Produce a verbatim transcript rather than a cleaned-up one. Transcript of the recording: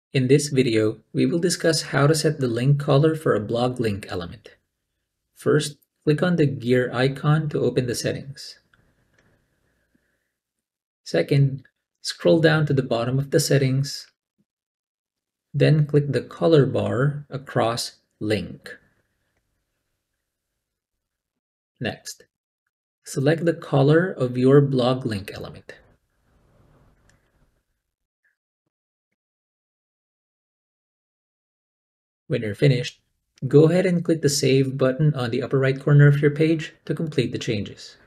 In this video, we will discuss how to set the link color for a blog link element. First, click on the gear icon to open the settings. Second, scroll down to the bottom of the settings. Then click the color bar across Link. Next, select the color of your blog link element. When you're finished, go ahead and click the Save button on the upper right corner of your page to complete the changes.